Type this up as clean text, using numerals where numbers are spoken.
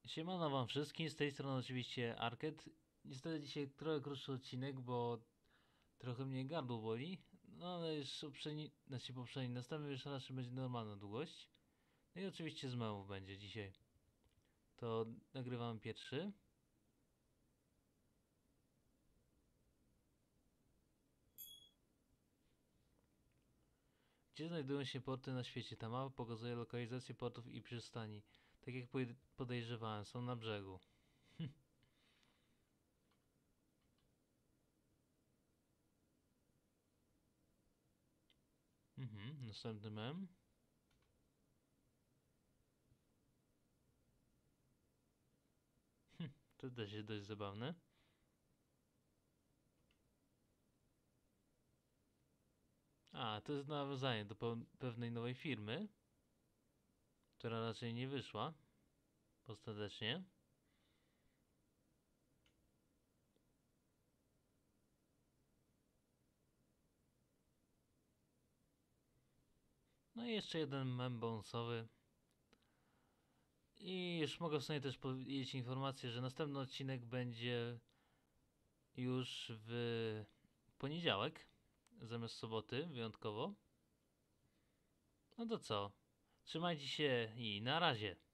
Siemano wam wszystkim, z tej strony oczywiście Arket. Niestety dzisiaj trochę krótszy odcinek, bo trochę mnie gardło boli. No ale już poprzedni, następny już raczej będzie normalna długość. No i oczywiście z małów będzie dzisiaj. To nagrywamy pierwszy. Gdzie znajdują się porty na świecie? Ta mapa pokazuje lokalizację portów i przystani. Tak jak podejrzewałem, są na brzegu. Następny mem. To też jest dość zabawne. A, to jest nawiązanie do pewnej nowej firmy, która raczej nie wyszła ostatecznie. No i jeszcze jeden mem bonusowy. I już mogę w sumie też powiedzieć informację, że następny odcinek będzie już w poniedziałek, zamiast soboty, wyjątkowo. No to co? Trzymajcie się i na razie.